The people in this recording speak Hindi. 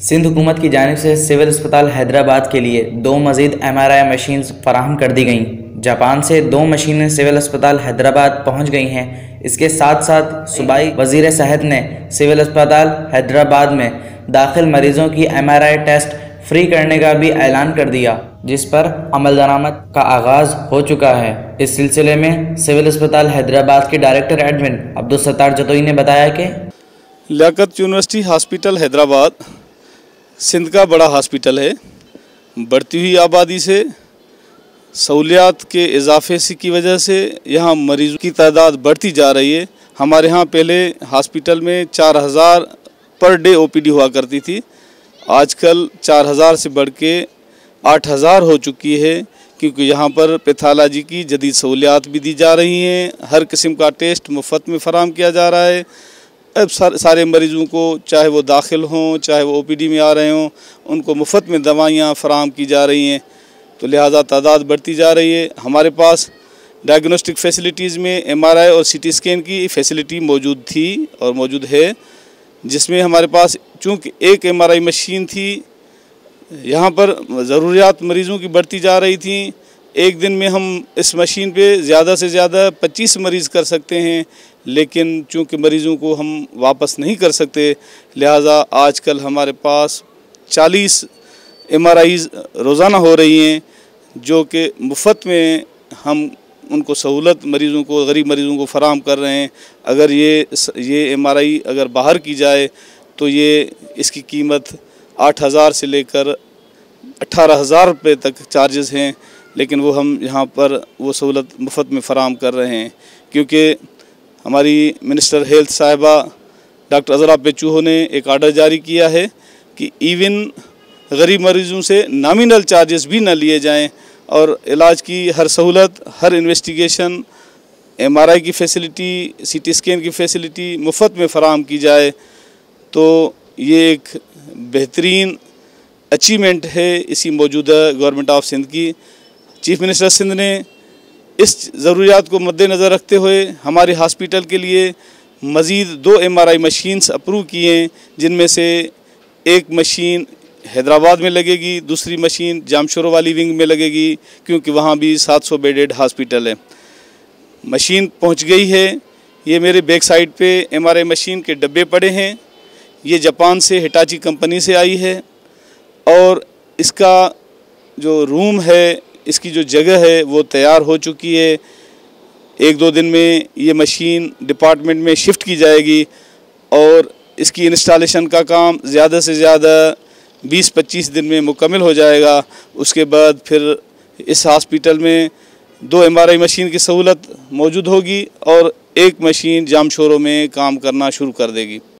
सिंध हुकूमत की जानिब से सिविल अस्पताल हैदराबाद के लिए 2 मज़ीद MRI मशीन्स फराहम कर दी गईं। जापान से 2 मशीनें सिविल अस्पताल हैदराबाद पहुंच गई हैं। इसके साथ साथ सूबाई वज़ीर सेहत ने सिविल अस्पताल हैदराबाद में दाखिल मरीज़ों की MRI टेस्ट फ्री करने का भी ऐलान कर दिया, जिस पर अमल दरामद का आगाज़ हो चुका है। इस सिलसिले में सिविल अस्पताल हैदराबाद के डायरेक्टर एडमिन अब्दुल सत्तार जतोई ने बताया कि लियाकत यूनिवर्सिटी हॉस्पिटल हैदराबाद सिंध का बड़ा हॉस्पिटल है। बढ़ती हुई आबादी से सहूलियात के इजाफे की वजह से यहाँ मरीज़ों की तादाद बढ़ती जा रही है। हमारे यहाँ पहले हॉस्पिटल में 4000 पर डे OPD हुआ करती थी, आजकल 4000 से बढ़ के 8000 हो चुकी है, क्योंकि यहाँ पर पैथोलॉजी की जदीद सहूलियात भी दी जा रही हैं। हर किस्म का टेस्ट मुफ्त में फ़राहम किया जा रहा है। अब सारे मरीज़ों को, चाहे वो दाखिल हों चाहे वो OPD में आ रहे हों, उनको मुफ्त में दवाइयाँ फ़राहम की जा रही हैं। तो लिहाजा तादाद बढ़ती जा रही है। हमारे पास डायग्नोस्टिक फैसिलिटीज़ में MRI और CT स्कैन की फैसिलिटी मौजूद थी और मौजूद है, जिसमें हमारे पास चूँकि एक MRI मशीन थी, यहाँ पर ज़रूरियात मरीज़ों की बढ़ती जा रही थी। एक दिन में हम इस मशीन पे ज़्यादा से ज़्यादा 25 मरीज़ कर सकते हैं, लेकिन चूँकि मरीज़ों को हम वापस नहीं कर सकते, लिहाजा आजकल हमारे पास 40 MRIs रोज़ाना हो रही हैं, जो कि मुफ्त में हम उनको सहूलत मरीज़ों को, गरीब मरीज़ों को फ़राहम कर रहे हैं। अगर ये MRI अगर बाहर की जाए तो इसकी कीमत 8000 से लेकर 18000 रुपये तक चार्जेस हैं, लेकिन वो हम यहाँ पर वो सहूलत मुफ्त में फ़राहम कर रहे हैं, क्योंकि हमारी मिनिस्टर हेल्थ साहिबा डॉक्टर अज़रा पेचूहो ने एक आर्डर जारी किया है कि इवन गरीब मरीज़ों से नॉमिनल चार्जेस भी न लिए जाएं और इलाज की हर सहूलत, हर इन्वेस्टिगेशन, MRI की फैसिलिटी, CT स्कैन की फैसिलिटी मुफ्त में फ़राहम की जाए। तो ये एक बेहतरीन अचीवमेंट है इसी मौजूदा गवर्नमेंट ऑफ सिंध की। चीफ मिनिस्टर सिंध ने इस ज़रूरियात को मद्देनज़र रखते हुए हमारे हॉस्पिटल के लिए मज़ीद 2 MRI मशीन्स अप्रूव किए हैं, जिनमें से एक मशीन हैदराबाद में लगेगी, दूसरी मशीन जामशोरो वाली विंग में लगेगी, क्योंकि वहाँ भी 700 बेडेड हॉस्पिटल है। मशीन पहुँच गई है। ये मेरे बैक साइड पे MRI मशीन के डब्बे पड़े हैं। ये जापान से हिटाची कंपनी से आई है और इसका जो रूम है, इसकी जो जगह है वो तैयार हो चुकी है। 1-2 दिन में ये मशीन डिपार्टमेंट में शिफ्ट की जाएगी और इसकी इंस्टॉलेशन का काम ज़्यादा से ज़्यादा 20-25 दिन में मुकम्मल हो जाएगा। उसके बाद फिर इस हॉस्पिटल में 2 MRI मशीन की सहूलत मौजूद होगी और एक मशीन जामशोरो में काम करना शुरू कर देगी।